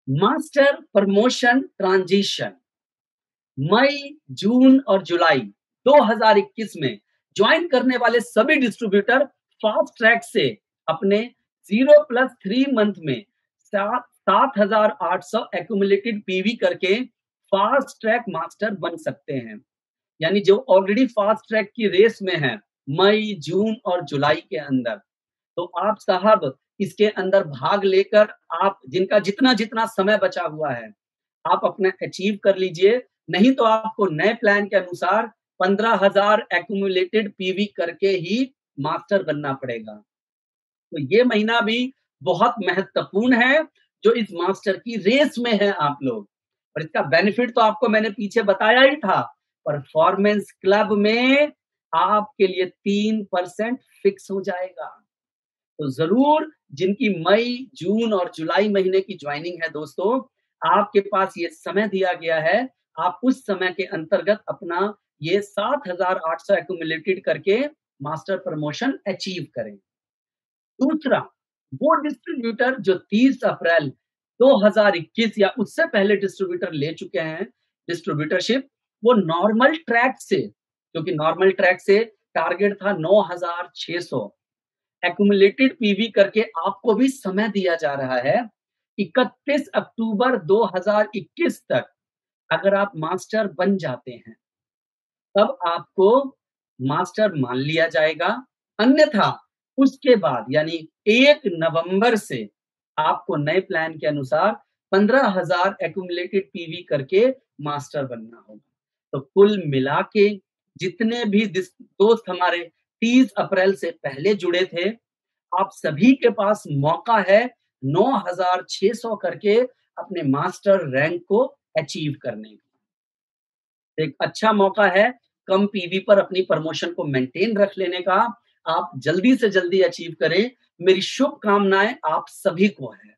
Master promotion transition मई, जून और जुलाई 2021 में ज्वाइन करने वाले सभी डिस्ट्रीब्यूटर फास्ट ट्रैक से अपने 0+3 मंथ में 7,800 एक्यूमुलेटेड पीवी करके फास्ट ट्रैक मास्टर बन सकते हैं। यानी जो ऑलरेडी फास्ट ट्रैक की रेस में है मई, जून और जुलाई के अंदर, तो आप साहब इसके अंदर भाग लेकर आप जिनका जितना जितना समय बचा हुआ है आप अपना अचीव कर लीजिए। नहीं तो आपको नए प्लान के अनुसार 15,000 एक्यूमुलेटेड पीवी करके ही मास्टर बनना पड़ेगा। तो ये महीना भी बहुत महत्वपूर्ण है जो इस मास्टर की रेस में है आप लोग। और इसका बेनिफिट तो आपको मैंने पीछे बताया ही था। परफॉर्मेंस क्लब में आपके लिए 3% फिक्स हो जाएगा। तो ज़रूर जिनकी मई, जून और जुलाई महीने की ज्वाइनिंग है दोस्तों, आपके पास ये समय दिया गया है, आप उस समय के अंतर्गत अपना ये 7,800 एक्यूमुलेटेड करके मास्टर प्रमोशन अचीव करें। दूसरा, वो डिस्ट्रीब्यूटर जो 30 अप्रैल 2021 या उससे पहले डिस्ट्रीब्यूटर ले चुके हैं डिस्ट्रीब्यूटरशिप, वो नॉर्मल ट्रैक से, क्योंकि नॉर्मल ट्रैक से टारगेट था 9,600 एक्यूमुलेटेड पीवी करके आपको भी समय दिया जा रहा है 31 अक्टूबर 2021 तक। अगर आप मास्टर बन जाते हैं तब आपको मास्टर मान लिया जाएगा। अन्यथा उसके बाद यानी 1 नवंबर से आपको नए प्लान के अनुसार 15,000 एक्यूमुलेटेड पीवी करके मास्टर बनना होगा। तो कुल मिला के जितने भी दोस्त हमारे 30 अप्रैल से पहले जुड़े थे, आप सभी के पास मौका है 9,600 करके अपने मास्टर रैंक को अचीव करने का। एक अच्छा मौका है कम पीवी पर अपनी प्रमोशन को मेंटेन रख लेने का। आप जल्दी से जल्दी अचीव करें। मेरी शुभकामनाएं आप सभी को है।